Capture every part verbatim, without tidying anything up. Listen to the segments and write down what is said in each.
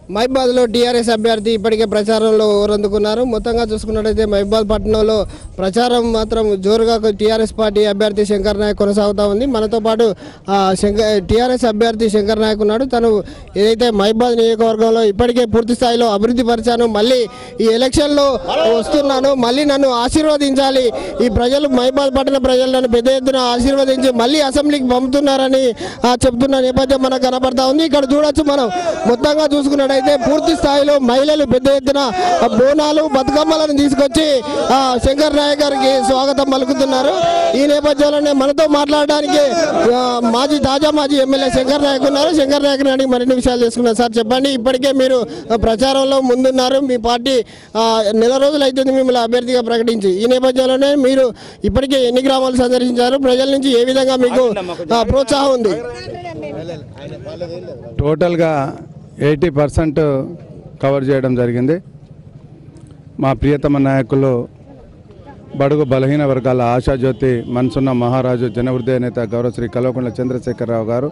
మహిబాద్లో TRS అభ్యర్థి ఇప్పటికే ప్రచారంలో ఊరందుకున్నారు. మొత్తంగా చూసుకున్నట్లయితే మహిబాద్ పట్టణంలో ప్రచారం మాత్రం జోరుగా టీఆర్ఎస్ పార్టీ అభ్యర్థి శంకర్ నాయక్ కొనసాగుతూ ఉంది. మనతో పాటు శంకర్ టీఆర్ఎస్ అభ్యర్థి శంకర్ నాయక్ ఉన్నాడు. తను ఏదైతే మహిబాద్ నియోజకవర్గంలో ఇప్పటికే పూర్తి స్థాయిలో అభివృద్ధి పరిచాను, మళ్ళీ ఈ ఎలక్షన్లో వస్తున్నాను, మళ్ళీ నన్ను ఆశీర్వదించాలి, ఈ ప్రజలు మహిబాద్ పట్టణ ప్రజలు నన్ను పెద్ద ఎత్తున ఆశీర్వదించి మళ్ళీ అసెంబ్లీకి పంపుతున్నారని చెప్తున్న నేపథ్యం మనకు కనబడతా ఉంది. ఇక్కడ చూడొచ్చు, మనం మొత్తంగా చూసుకున్నట్టు అయితే పూర్తి స్థాయిలో మహిళలు పెద్ద ఎత్తున బోనాలు బతుకమ్మలను తీసుకొచ్చి శంకర్ నాయక్ గారికి స్వాగతం పలుకుతున్నారు. ఈ నేపథ్యంలోనే మనతో మాట్లాడడానికి మాజీ తాజా మాజీ ఎమ్మెల్యే శంకర్ నాయక్ ఉన్నారు. శంకర్ నాయక్ నాడికి మరిన్ని విషయాలు తెలుసుకున్నారు. సార్ చెప్పండి, ఇప్పటికే మీరు ప్రచారంలో ముందున్నారు, మీ పార్టీ నెల రోజులు అవుతుంది మిమ్మల్ని అభ్యర్థిగా ప్రకటించి. ఈ నేపథ్యంలోనే మీరు ఇప్పటికే ఎన్ని గ్రామాలు సందర్శించారు, ప్రజల నుంచి ఏ విధంగా మీకు ప్రోత్సాహం ఉంది? టోటల్గా ఎయిటీ పర్సెంట్ కవర్ చేయడం జరిగింది. మా ప్రియతమ నాయకులు, బడుగు బలహీన వర్గాల ఆశాజ్యోతి, మనసున్న మహారాజు, జనహృదయ నేత గౌరవ శ్రీ కల్వకుంట్ల చంద్రశేఖరరావు గారు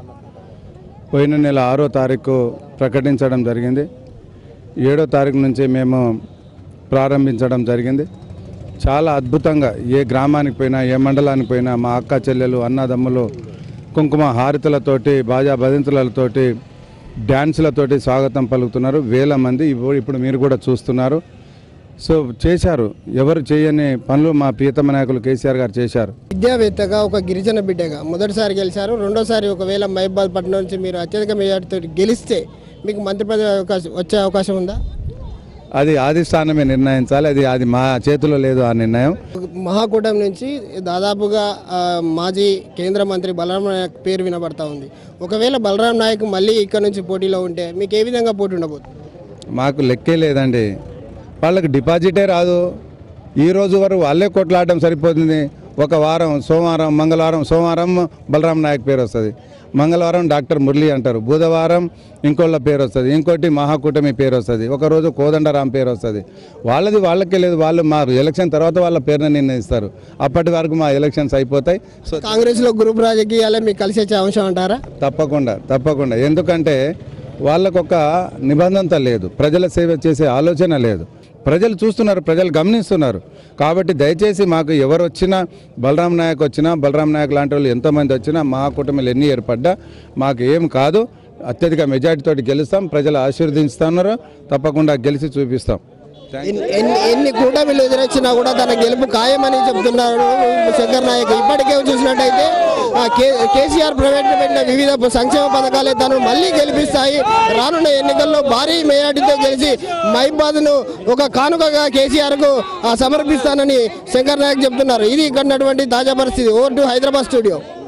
పోయిన నెల ఆరో తారీఖు ప్రకటించడం జరిగింది. ఏడో తారీఖు నుంచి మేము ప్రారంభించడం జరిగింది. చాలా అద్భుతంగా ఏ గ్రామానికి పోయినా, ఏ మండలానికి పోయినా మా అక్క చెల్లెలు, అన్నదమ్ములు కుంకుమ హారతులతోటి, బాజా బదింతులతోటి, డ్యాన్సులతోటి స్వాగతం పలుకుతున్నారు. వేల మంది ఇప్పుడు మీరు కూడా చూస్తున్నారు. సో చేశారు, ఎవరు చేయని పనులు మా ప్రియతమ నాయకులు కేసీఆర్ గారు చేశారు. విద్యావేత్తగా, ఒక గిరిజన బిడ్డగా మొదటిసారి గెలిచారు. రెండోసారి ఒకవేళ మహిబాద్ పట్టణం నుంచి మీరు అత్యధిక మెజార్టీతో గెలిస్తే మీకు మంత్రి పదవి అవకాశం వచ్చే అవకాశం ఉందా? అది అధిష్టానమే నిర్ణయించాలి, అది అది మా చేతిలో లేదు ఆ నిర్ణయం. మహాకూటమి నుంచి దాదాపుగా మాజీ కేంద్ర మంత్రి బలరాం నాయక్ పేరు వినబడతా ఉంది. ఒకవేళ బలరాం నాయక్ మళ్ళీ ఇక్కడ నుంచి పోటీలో ఉంటే మీకు ఏ విధంగా పోటీ ఉండబోతుంది? మాకు లెక్కే లేదండి, వాళ్ళకి డిపాజిటే రాదు. ఈరోజు వరకు వాళ్ళే కొట్లాడడం సరిపోతుంది. ఒక వారం సోమవారం, మంగళవారం సోమవారం బలరాం నాయక్ పేరు వస్తుంది, మంగళవారం డాక్టర్ మురళి అంటారు, బుధవారం ఇంకోళ్ళ పేరు వస్తుంది, ఇంకోటి మహాకూటమి పేరు వస్తుంది, ఒకరోజు కోదండరాం పేరు వస్తుంది. వాళ్ళది వాళ్ళకే లేదు, వాళ్ళు మా ఎలక్షన్ తర్వాత వాళ్ళ పేరుని నిర్ణయిస్తారు. అప్పటి వరకు మా ఎలక్షన్స్ అయిపోతాయి. సో కాంగ్రెస్లో గ్రూప్ రాజకీయాలే మీకు కలిసి వచ్చే అంశం అంటారా? తప్పకుండా తప్పకుండా ఎందుకంటే వాళ్ళకొక నిబంధనత లేదు, ప్రజల సేవ చేసే ఆలోచన లేదు. ప్రజలు చూస్తున్నారు, ప్రజలు గమనిస్తున్నారు. కాబట్టి దయచేసి మాకు ఎవరు వచ్చినా, బలరాం నాయక్ వచ్చినా, బలరాం నాయక్ లాంటి వాళ్ళు ఎంతోమంది వచ్చినా, మా కుటుంబాలు ఎన్ని ఏర్పడ్డా మాకు ఏం కాదు, అత్యధిక మెజార్టీతో గెలుస్తాం. ప్రజలు ఆశీర్వదిస్తున్నారు, తప్పకుండా గెలిచి చూపిస్తాం. ఎన్ని కూటమిలు ఎదురొచ్చినా కూడా తన గెలుపు ఖాయమని చెప్తున్నారు శంకర్ నాయక్. ఇప్పటికే చూసినట్టయితే కేసీఆర్ ప్రవేశపెట్టిన వివిధ సంక్షేమ పథకాలే తను మళ్ళీ గెలిపిస్తాయి. రానున్న ఎన్నికల్లో భారీ మెజార్టీతో గెలిచి మహిబాద్ను ఒక కానుకగా కేసీఆర్కు సమర్పిస్తానని శంకర్ నాయక్ చెప్తున్నారు. ఇది ఇక్కడ తాజా పరిస్థితి. Over to Hyderabad studio.